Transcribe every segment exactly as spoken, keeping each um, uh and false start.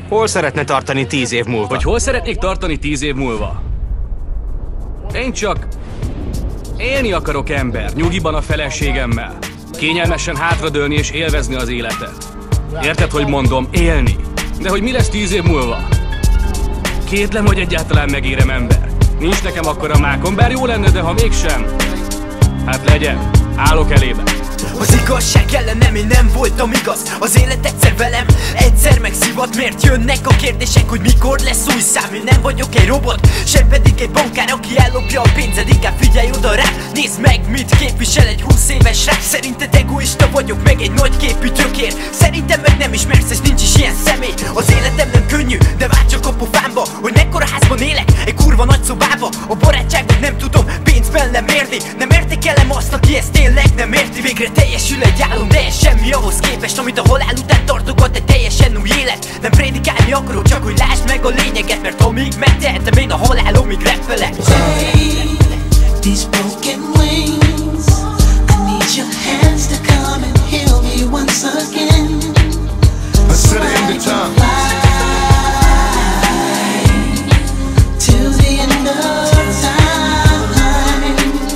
Hol szeretne tartani tíz év múlva? Vagy hol szeretnék tartani tíz év múlva? Én csak élni akarok, ember, nyugiban a feleségemmel. Kényelmesen hátradőlni és élvezni az életet. Érted, hogy mondom? Élni. De hogy mi lesz tíz év múlva? Kétlem, hogy egyáltalán megérem, ember. Nincs nekem akkora mákom, bár jó lenne, de ha mégsem, hát legyen. Állok elébe. Az igazság ellenem én nem voltam igaz. Az élet egyszer velem, egyszer megszivat. Miért jönnek a kérdések, hogy mikor lesz új szám? Én nem vagyok egy robot, sem pedig egy bankár, aki ellopja a pénzed. Inkább figyelj oda rá, nézd meg, mit képvisel egy húsz éves rá. Szerinted egoista vagyok, meg egy nagy képű tökér? Szerintem meg nem ismersz, és nincs is ilyen személy. Az életem nem könnyű, de vár csak a pofámba, hogy mekkora házban élek, egy kurva nagy szobába. A barátságot nem tudom pénzben lemérni. Nem értékelem azt, aki ezt tényleg nem érti. Végre teljesül egy álom, de ez semmi ahhoz képest, amit a halál után tartogat egy teljesen új élet. Nem prédikálni akarok, csak hogy lásd meg a lényeget, mert amíg megtehetem én a halálomig rappelek. These broken wings, I need your hands to come and heal me once again. Until the end of time. Till the end of time.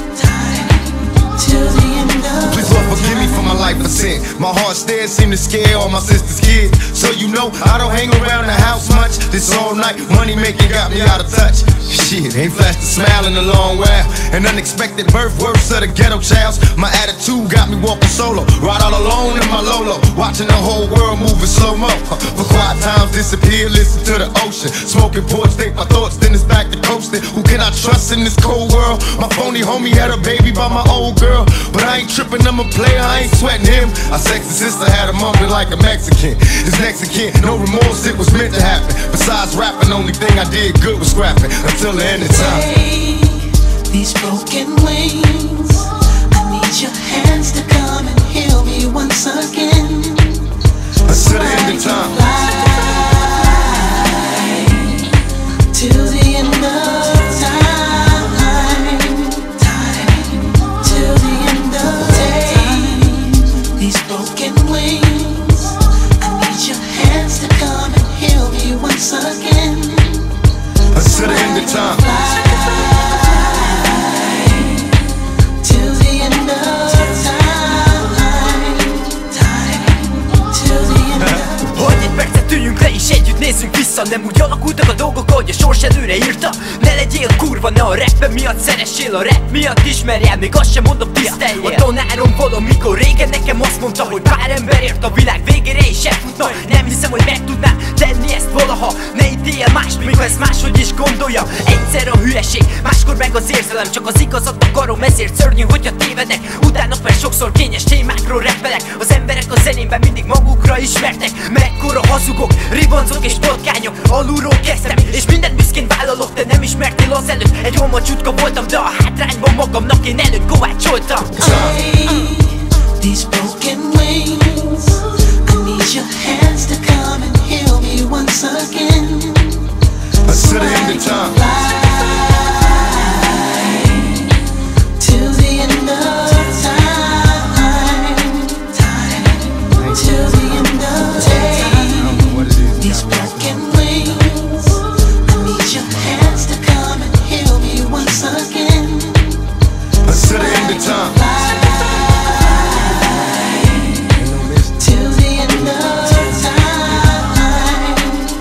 Till the end of Please Lord forgive me for my life of sin. My heart stares seem to scare all my sister's kids. So you know I don't hang around the house much. This all night money making got me out of touch. Shit, ain't flashed a smile in a long while. An unexpected birth, worse of the ghetto childs. My attitude got me walking solo, ride all alone in my Lolo, watching the whole world moving slow-mo. For quiet times disappear, listen to the ocean. Smoking porch, think my thoughts, then it's back to coasting. Who can I trust in this cold world? My phony homie had a baby by my old girl, but I ain't tripping, I'm a player, I ain't sweating him. Our sexy sister had a moment like a Mexican. His Mexican, no remorse, it was meant to happen. Besides rapping, only thing I did good was scrapping. Until the end of time. these broken wings, I need your hands to come and heal me once again. Until the end of time. Fly till the end of time. Time till the end of day. These broken wings, I need your hands to come and heal me once again. Until the end of time. Till the end of time. Time till the end of. Hogy egy percet üljünk le és együtt nézzünk vissza. Nem úgy alakultak a dolgok, ahogy a sors előre írta. Ne legyél kurva, ne a rappen miatt szeressél. A rap miatt ismerj el, még azt sem mondom, tiszteljél. A tanárom valamikor régen nekem azt mondta, hogy pár ember ért a világ végére és elfutna. Nem hiszem, hogy meg tudnám tenni ezt valaha. Ne ítél mást, mikor ezt máshogy is gondolja. Egyszer a hülyeség, máskor meg az érzelem. Csak az igazat akarom, ezért szörnyű, hogyha tévedek. Utána már sokszor kényes témákról rappelek. Az emberek a zenémben mindig magukra ismertek. Mekkora hazugok, ribancok és patkányok. Alulról kezdtem, és mindent büszkén vállalok. Te nem ismertél azelőtt, egy holma csutka voltam, de a hátrányban magamnak én előtt kovácsoltam. These broken wings, I need your hands to come and heal me once again. Until the end of time. Till the end of time. Time till the end of day. These broken wings, I need your hands to come and heal me once again. Until the end of time. Till the end of time.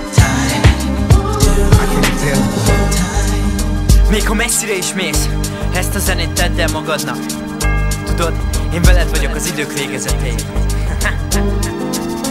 Time. Még ha messzire is mész, ezt a zenét tedd el magadnak. Tudod, én veled vagyok az idők végezetéig.